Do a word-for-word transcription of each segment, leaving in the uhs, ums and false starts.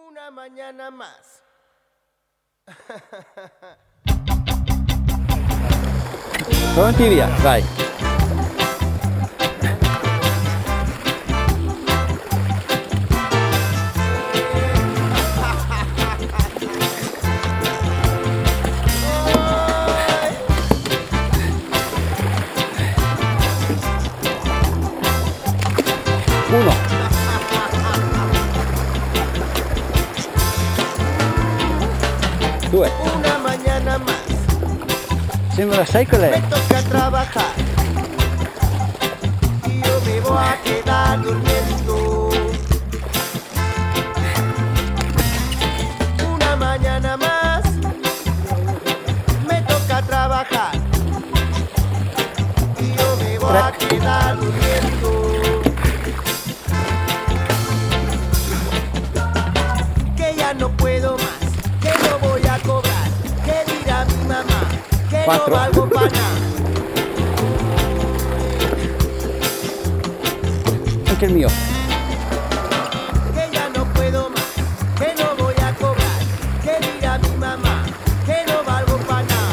Una mañana más. Pronti, via, vai. Uno. Due. Una mañana más. Sembra, sai qual Me è? toca trabajar. Y yo me voy a quedar durmiendo. Una mañana más. Me toca trabajar. Y yo me voy a quedar durmiendo. Que ya no puedo más. Que no voy a cobrar. Que dirá mi mamá. Que Cuatro. no valgo para nada. Anche il mio. Que ya no puedo más, que no voy a cobrar, que dirá mi mamá, que no valgo para nada,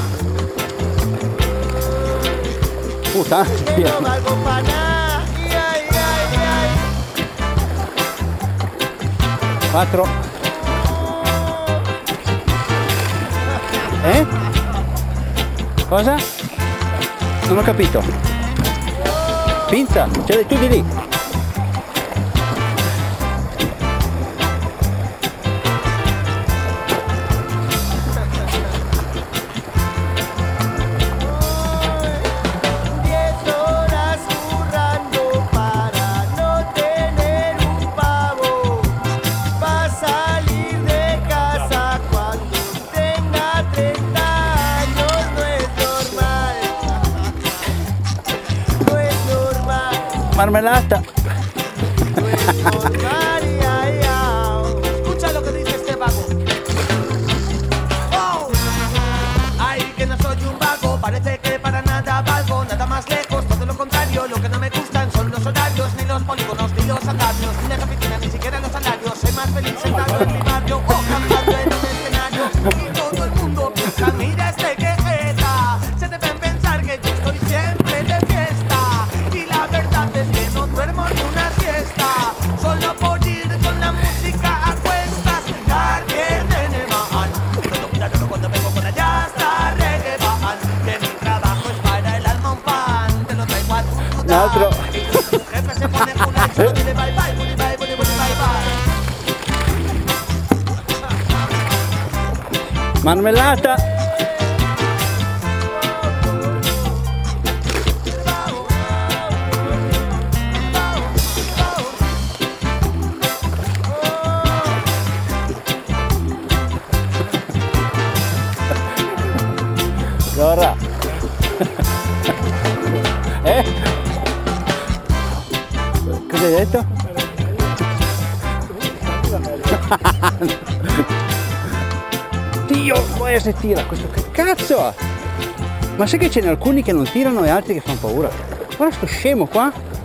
Puta, que no valgo para nada. Ay, ay, ay, quattro. Eh? Cosa? Non ho capito. Pinza, ce l'hai tu di lì. diez horas currando para no tener un pavo, va a salir de casa cuando tenga treinta años, no es normal, no es normal. Marmellata. Escucha lo que dice este vago. Oh. Ay, que no soy un vago, parece que para nada valgo, nada más lejos, todo lo contrario. Lo que no me gustan son los horarios, ni los polígonos, ni los andamios, ni las oficinas, ni siquiera los salarios. Soy más feliz sentado en mi barrio o cantando en un escenario. Y todo el mundo piensa, mira este que jeta. Se deben pensar que yo estoy siempre de fiesta. Y la verdad es que no duermo ni una siesta. Solo por ir con la música a cuestas. Cartier de Neman. Todo claro cuando vengo con allá hasta reggae van. Que mi trabajo es para el alma un pan. Te lo traigo a tu Un altro. Y tu jefe se pone una y solo dile bye bye, bye bye, bye bye, bye bye. Marmellata. Allora. Eh? Cosa hai detto? Dio, poi se tira questo che cazzo ha? Ma sai che ce ne alcuni che non tirano e altri che fanno paura? Guarda sto scemo qua.